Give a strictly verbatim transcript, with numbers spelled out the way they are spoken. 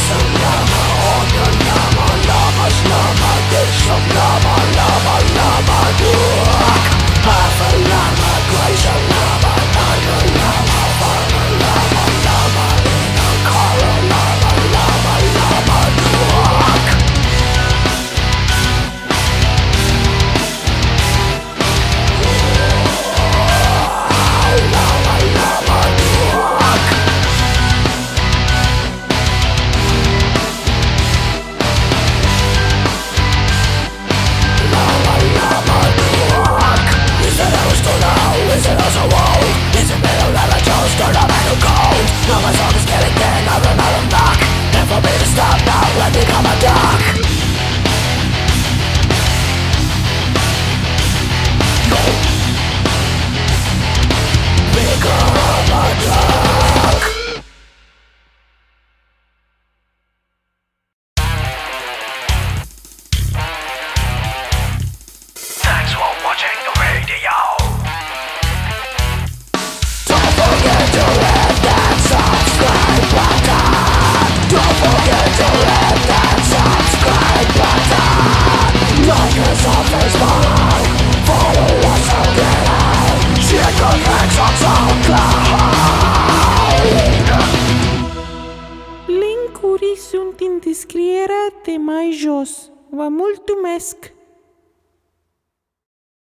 Llama Song is getting in, I remember back. And for me to stop now and become a duck. Yo. Become a duck. Thanks for watching the video. Don't forget to hit that subscribe button. Don't forget to hit that subscribe button. Like us on Facebook, follow us on Twitter, check the links on SoundCloud. Linkuri sunt în descrierea de mai jos. Vă mulțumesc!